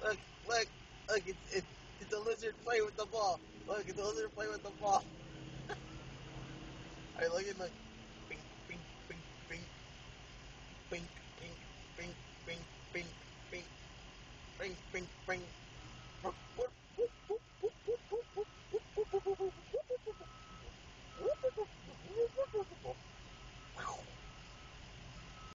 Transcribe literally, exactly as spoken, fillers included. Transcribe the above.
Look, look, look, it's, it's, it's a lizard playing with the ball. Look, it's a lizard playing with the ball. Alright, look at, look. Bink, bink, bink, bink, bink, bink, bink, bink, bink, bink, bink, bink, bink.